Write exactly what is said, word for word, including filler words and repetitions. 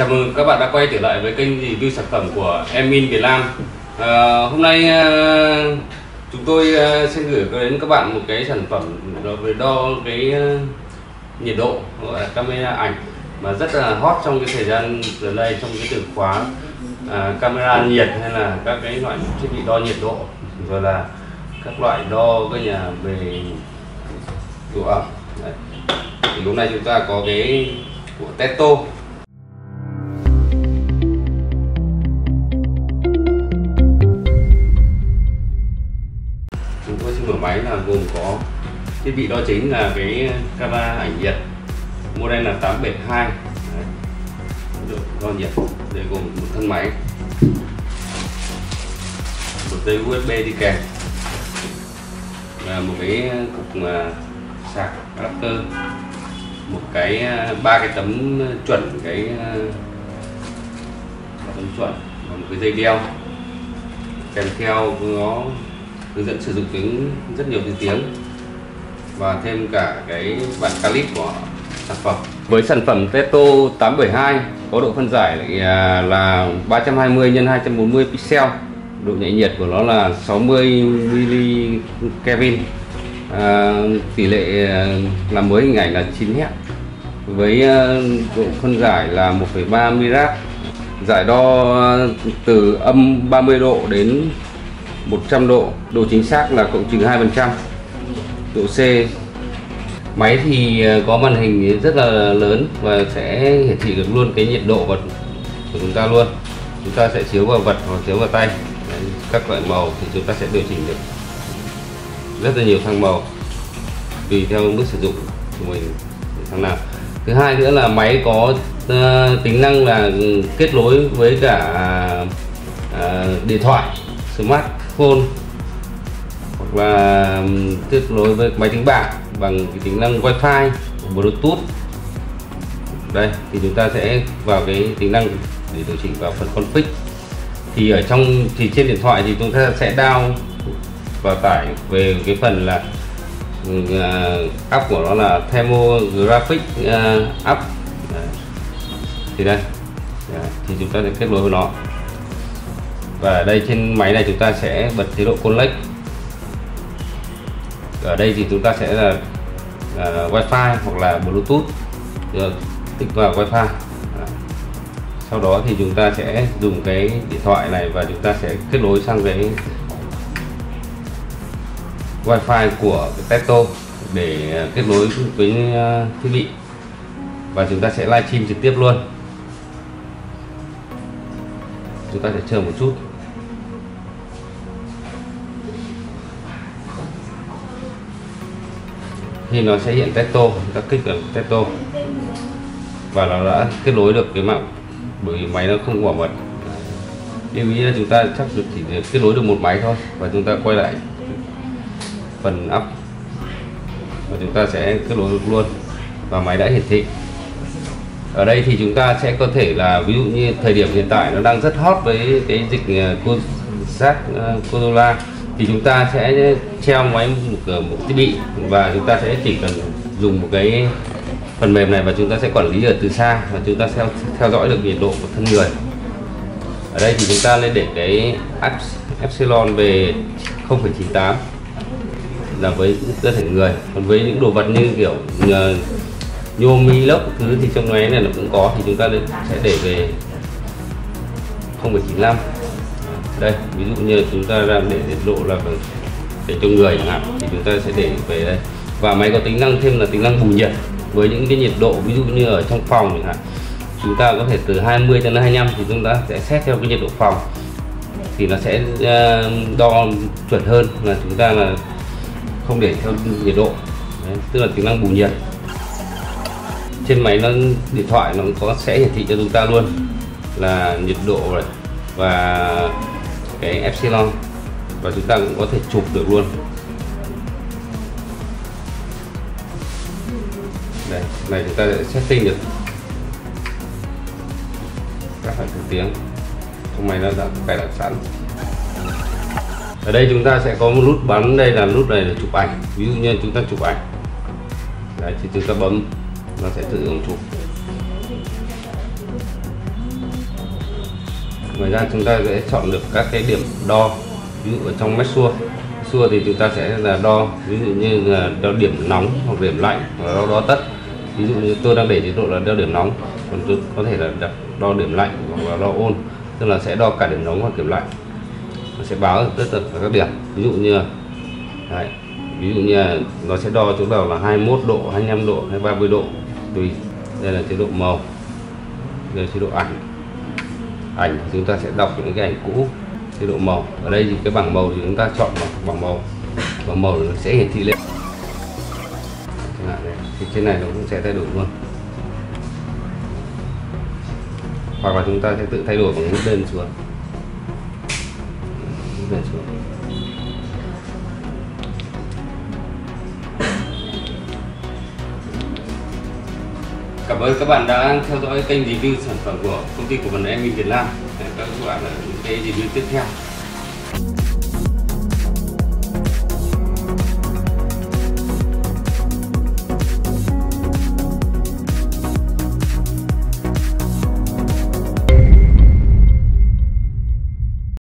Chào mừng các bạn đã quay trở lại với kênh review sản phẩm của Emin Việt Nam. à, Hôm nay à, chúng tôi à, sẽ gửi đến các bạn một cái sản phẩm về đo cái à, nhiệt độ, gọi là camera ảnh mà rất là hot trong cái thời gian gần đây, trong cái từ khóa à, camera nhiệt hay là các cái loại thiết bị đo nhiệt độ, rồi là các loại đo cái nhà về độ ẩm. Đấy. Thì hôm nay chúng ta có cái của Testo. Chúng tôi xin mở máy là gồm có thiết bị đo chính là cái camera ảnh nhiệt, model là tám bảy hai. Đấy. Đo nhiệt. Đây gồm một thân máy, một dây u ét bê đi kèm, và một cái cục sạc adapter, một cái ba cái tấm chuẩn, cái tấm chuẩn và một cái dây đeo kèm theo nó hướng dẫn sử dụng tiếng rất nhiều thứ tiếng, và thêm cả cái bản clip của sản phẩm. Với sản phẩm Testo tám bảy hai có độ phân giải là ba trăm hai mươi nhân hai trăm bốn mươi pixel, độ nhạy nhiệt của nó là sáu mươi mi-li Kelvin, à, tỷ lệ làm mới hình ảnh là chín héc, với độ phân giải là một phẩy ba mi-rad, giải đo từ âm ba mươi độ đến một trăm độ, độ chính xác là cộng trừ hai phần trăm, độ C. Máy thì có màn hình rất là lớn và sẽ hiển thị được luôn cái nhiệt độ vật của chúng ta luôn. Chúng ta sẽ chiếu vào vật hoặc chiếu vào tay. Đấy, các loại màu thì chúng ta sẽ điều chỉnh được rất là nhiều thang màu tùy theo mức sử dụng của mình thằng nào. Thứ hai nữa là máy có uh, tính năng là kết nối với cả uh, điện thoại smartphone, hoặc là kết nối với máy tính bảng bằng cái tính năng Wi-Fi, Bluetooth. Đây thì chúng ta sẽ vào cái tính năng để điều chỉnh vào phần config. Thì ở trong thì trên điện thoại thì chúng ta sẽ download và tải về cái phần là uh, app của nó là Thermographic uh, app. Đấy. Thì đây Đấy. thì chúng ta sẽ kết nối với nó, và ở đây trên máy này chúng ta sẽ bật chế độ Connect. Ở đây thì chúng ta sẽ là uh, Wi-Fi hoặc là Bluetooth, tích vào Wi-Fi. Sau đó thì chúng ta sẽ dùng cái điện thoại này và chúng ta sẽ kết nối sang cái Wi-Fi của cái Testo để kết nối với thiết bị, và chúng ta sẽ livestream trực tiếp luôn. Chúng ta sẽ chờ một chút. Thì nó sẽ hiện Testo, chúng ta kích vào Testo và nó đã kết nối được cái mạng, bởi vì máy nó không bảo mật. Lưu ý là chúng ta chắc được chỉ kết nối được một máy thôi, và chúng ta quay lại phần app và chúng ta sẽ kết nối được luôn, và máy đã hiển thị. Ở đây thì chúng ta sẽ có thể là, ví dụ như thời điểm hiện tại nó đang rất hot với cái dịch Zat Corona, thì chúng ta sẽ treo máy một, một thiết bị, và chúng ta sẽ chỉ cần dùng một cái phần mềm này và chúng ta sẽ quản lý ở từ xa, và chúng ta sẽ theo dõi được nhiệt độ của thân người. Ở đây thì chúng ta lên để cái epsilon về không phẩy chín tám là với cơ thể người, còn với những đồ vật như kiểu nhôm, inox thứ thì trong máy này nó cũng có, thì chúng ta sẽ để về không phẩy chín lăm. Đây ví dụ như chúng ta đang để nhiệt độ là để cho người chẳng hạn, thì chúng ta sẽ để về đây. Và máy có tính năng thêm là tính năng bù nhiệt với những cái nhiệt độ, ví dụ như ở trong phòng chẳng hạn, chúng ta có thể từ hai mươi đến hai mươi lăm, thì chúng ta sẽ xét theo cái nhiệt độ phòng thì nó sẽ uh, đo chuẩn hơn là chúng ta là không để theo nhiệt độ. Đấy, tức là tính năng bù nhiệt. Trên máy nó điện thoại nó có sẽ hiển thị cho chúng ta luôn là nhiệt độ này và cái epsilon, và chúng ta cũng có thể chụp được luôn. Đây, này chúng ta sẽ setting được các phần thứ tiếng, trong máy nó đã cài đặt sẵn. Ở đây chúng ta sẽ có một nút bắn, đây là nút này để chụp ảnh. Ví dụ như chúng ta chụp ảnh, đấy thì chúng ta bấm nó sẽ tự động chụp. Ngoài ra chúng ta sẽ chọn được các cái điểm đo, ví dụ ở trong mét xua. Xua thì chúng ta sẽ là đo ví dụ như là đo điểm nóng hoặc điểm lạnh, hoặc là đo, đo tất. Ví dụ như tôi đang để chế độ là đo điểm nóng, còn tôi có thể là đặt đo điểm lạnh hoặc là đo ôn, tức là sẽ đo cả điểm nóng và điểm lạnh. Nó sẽ báo tất tật vào các điểm, ví dụ như đấy, ví dụ như là nó sẽ đo chỗ nào là hai mươi mốt độ, hai mươi lăm độ hay ba mươi độ tùy. Đây là chế độ màu, đây là chế độ ảnh. Ảnh thì chúng ta sẽ đọc những cái ảnh cũ. Chế độ màu, ở đây thì cái bảng màu thì chúng ta chọn bằng bảng màu, bảng màu nó sẽ hiển thị lên. Thì trên này nó cũng sẽ thay đổi luôn, hoặc là chúng ta sẽ tự thay đổi bằng nút lên xuống, nút lên xuống. Cảm ơn các bạn đã theo dõi kênh review sản phẩm của công ty cổ phần em i Việt Nam. Hẹn gặp các bạn ở những cái review tiếp theo.